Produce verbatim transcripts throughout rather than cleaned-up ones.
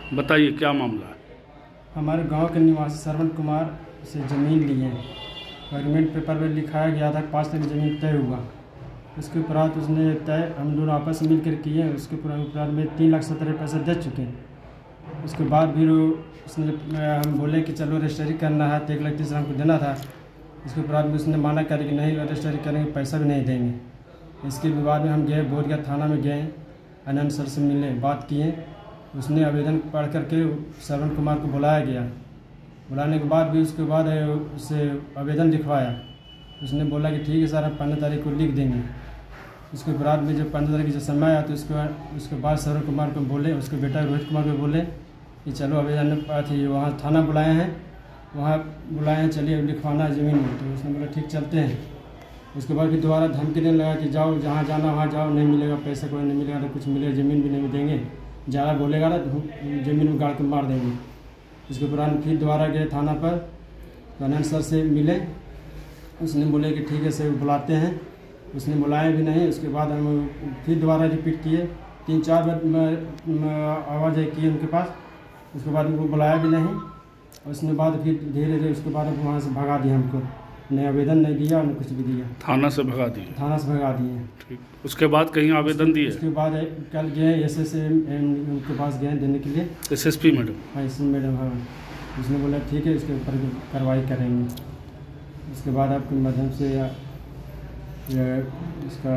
बताइए क्या मामला है। हमारे गांव के निवासी श्रवण कुमार से ज़मीन लिए। एग्रीमेंट पेपर में लिखाया गया था पाँच लाख ज़मीन तय हुआ। उसके उपरांत उसने तय हम दोनों आपस में मिलकर किए। उसके उपरांत में तीन लाख सत्तर पैसे दे चुके हैं। उसके बाद भी उसने हम बोले कि चलो रजिस्ट्री करना है तो एक लाख तीस हमको देना था। उसके उपरांत में उसने माना कर कि नहीं रजिस्ट्री करेंगे, पैसा भी नहीं देंगे। इसके विवाद में हम गए, बोधगया थाना में गए, आनंद सर से मिले, बात किए। उसने आवेदन पढ़ करके श्रवण कुमार को बुलाया गया। बुलाने के बाद भी उसके बाद उससे आवेदन लिखवाया। उसने बोला कि ठीक है सर, हम पंद्रह तारीख को लिख देंगे। उसके बाद में जब पंद्रह तारीख से समय आया तो उसके उसके बाद श्रवण कुमार को बोले, उसके बेटा रोहित कुमार को बोले कि चलो आवेदन थी वहाँ थाना बुलाए हैं, वहाँ बुलाए हैं, चलिए लिखवाना है ज़मीन में। तो उसने बोला ठीक चलते हैं। उसके बाद फिर दोबारा धमकी देने लगा कि जाओ जहाँ जाना वहाँ जाओ, नहीं मिलेगा पैसा, कोई नहीं मिलेगा तो कुछ मिलेगा, ज़मीन भी नहीं देंगे, ज़्यादा बोलेगा ना तो ज़मीन में गाड़ के मार देंगे। उसके उपरांत फिर दोबारा गए थाना पर, आनंद सर से मिले। उसने बोले कि ठीक है सर बुलाते हैं। उसने बुलाया भी नहीं। उसके बाद हम फिर दोबारा रिपीट किए, तीन चार बार आवाज़ किए उनके पास। उसके बाद उनको बुलाया भी नहीं। उसने बाद फिर धीरे धीरे उसके बाद वहाँ से भगा दिया हमको, न आवेदन नहीं दिया न कुछ भी दिया। थाना से भगा दिए? थाना से भगा दिए। ठीक। उसके बाद कहीं आवेदन दिए? उसके बाद कल गए एस एस उनके पास गए देने के लिए। S S P madam? हाँ एस एस मैडम, हाँ। उसने बोला ठीक है इसके ऊपर कार्रवाई करेंगे। उसके बाद आपके माध्यम से या, या इसका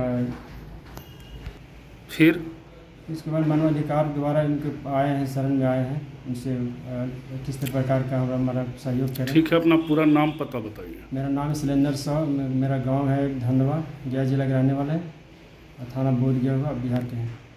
फिर इसके बाद मानवाधिकार द्वारा इनके आए हैं, शरण में आए हैं, उनसे किस प्रकार का हमारा सहयोग करें। ठीक है, अपना पूरा नाम पता बताइए। मेरा नाम है सिलेंडर साहब, मेरा गांव है धंधवा, गया जिला के रहने वाले हैं, थाना बोधगया हुआ, बिहार के हैं।